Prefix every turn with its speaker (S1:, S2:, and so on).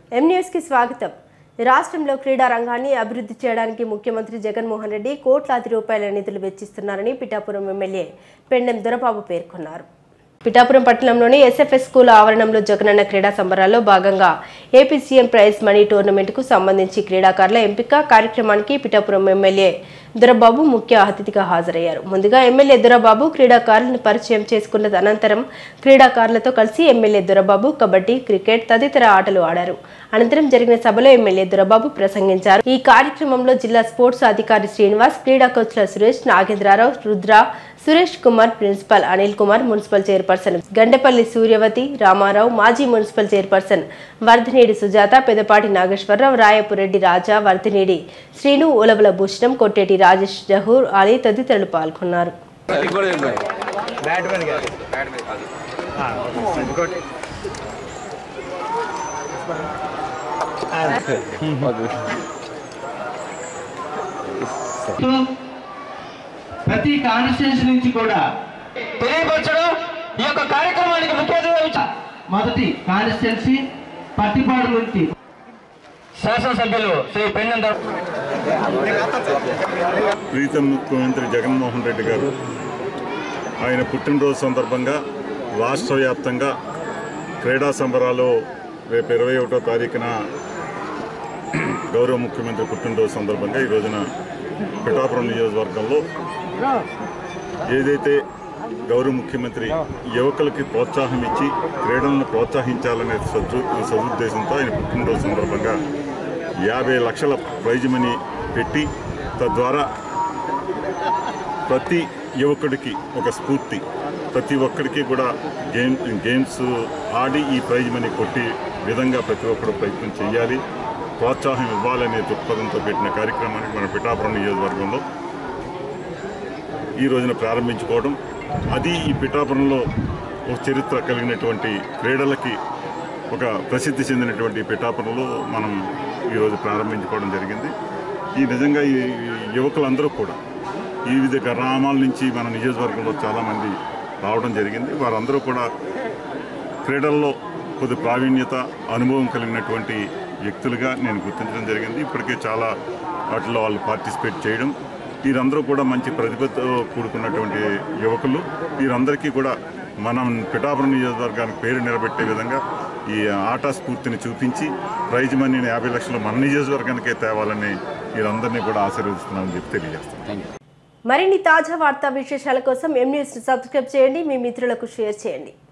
S1: M news కి స్వాగతం. రాష్ట్రంలో క్రీడా రంగాన్ని అభివృద్ధి చేయడానికి ముఖ్యమంత్రి జగన్మోహన్ రెడ్డి కోట్లాది రూపాయల నిధులు వెచ్చిస్తున్నారని పిఠాపురం ఎమ్మెల్యే పెండెం దొరబాబు పేర్కొన్నారు. పిఠాపురం పట్టణంలోని ఎస్ఎఫ్ఎస్ స్కూల్ ఆవరణంలో జగనన్న క్రీడా సంబరాల్లో భాగంగా ఏపీ సీఎం ప్రైజ్ మనీ టోర్నమెంట్కు సంబంధించి క్రీడాకారుల ఎంపిక కార్యక్రమానికి పిఠాపురం ఎమ్మెల్యే దొరబాబు ముఖ్య అతిథిగా హాజరయ్యారు. ముందుగా ఎమ్మెల్యే దొరబాబు క్రీడాకారులను పరిచయం చేసుకున్న అనంతరం క్రీడాకారులతో కలిసి ఎమ్మెల్యే దొరబాబు కబడ్డీ, క్రికెట్ తదితర ఆటలు ఆడారు. అనంతరం జరిగిన సభలో ఎమ్మెల్యే దొరబాబు ప్రసంగించారు. ఈ కార్యక్రమంలో జిల్లా స్పోర్ట్స్ అధికారి శ్రీనివాస్, క్రీడా కోచ్ల Suresh, Nagendrarao, Rudra, Suresh Kumar, principal Anil Kumar, municipal chairperson Gandepalli Suryavathi, Ramarao, మాజీ మున్సిపల్ చైర్పర్సన్ వర్ధినేడి సుజాత, పెదపాటి నాగేశ్వరరావు, రాయపురెడ్డి రాజా, వర్ధినేడి శ్రీను, ఉలవల భూషణం, కొట్టేటి రాజేష్, జహూర్ అలీ తదితరులు పాల్గొన్నారు.
S2: ప్రతి కాన్స్టిట్యూన్సీ నుంచి కూడా తెలియపరచడం ఈ యొక్క కార్యక్రమానికి ముఖ్య మొదటి కాన్స్టిట్యూన్సీ పట్టిపాడు నుంచి శాసనసభ్యులు శ్రీ పెండెం
S3: ప్రీతం ముఖ్యమంత్రి జగన్మోహన్ రెడ్డి గారు ఆయన పుట్టినరోజు సందర్భంగా రాష్ట్ర వ్యాప్తంగా క్రీడా సంబరాలు రేపు 21వ తారీఖున గౌరవ ముఖ్యమంత్రి పుట్టినరోజు సందర్భంగా ఈ రోజున పిఠాపురం నియోజకవర్గంలో ఏదైతే గౌరవ ముఖ్యమంత్రి యువకులకి ప్రోత్సాహం ఇచ్చి క్రీడలను ప్రోత్సహించాలనే సదుద్దేశంతో ఆయన పుట్టినరోజు సందర్భంగా 50 లక్షల ప్రైజ్ మనీ పెట్టి తద్వారా ప్రతి యువకుడికి ఒక స్ఫూర్తి, ప్రతి ఒక్కరికి కూడా గేమ్స్ ఆడి ఈ ప్రైజ్ మనీ కొట్టి విధంగా ప్రతి ఒక్కరు ప్రయత్నం చేయాలి, ప్రోత్సాహం ఇవ్వాలనే దృక్పథంతో పెట్టిన కార్యక్రమానికి మన పిఠాపురం నియోజకవర్గంలో ఈ రోజున ప్రారంభించుకోవడం, అది ఈ పిఠాపురంలో ఒక చరిత్ర కలిగినటువంటి క్రీడలకి ఒక ప్రసిద్ధి చెందినటువంటి పిఠాపురంలో మనం ఈరోజు ప్రారంభించుకోవడం జరిగింది. ఈ నిజంగా ఈ యువకులందరూ కూడా ఈ వివిధ గ్రామాల నుంచి మన నియోజకవర్గంలో చాలామంది రావడం జరిగింది. వారందరూ కూడా క్రీడల్లో కొద్ది ప్రావీణ్యత, అనుభవం కలిగినటువంటి వ్యక్తులుగా నేను గుర్తించడం జరిగింది. ఇప్పటికే చాలా వాటిలో వాళ్ళు పార్టిసిపేట్ చేయడం, వీరందరూ కూడా మంచి ప్రతిభతో కూడుకున్నటువంటి యువకులు. వీరందరికీ కూడా మనం పిఠాపురం నియోజకవర్గానికి పేరు నిలబెట్టే విధంగా ఈ ఆట స్ఫూర్తిని చూపించి ప్రైజ్ మనీని 50 లక్షలు మన నియోజకవర్గానికే తేవాలని వీరందరినీ కూడా ఆశీర్వదిస్తున్నామని చెప్పి తెలియజేస్తాం.
S1: మరిన్ని తాజా వార్తా విశేషాల కోసం ఎం న్యూస్ సబ్స్క్రైబ్ చేయండి, మీ మిత్రులకు షేర్ చేయండి.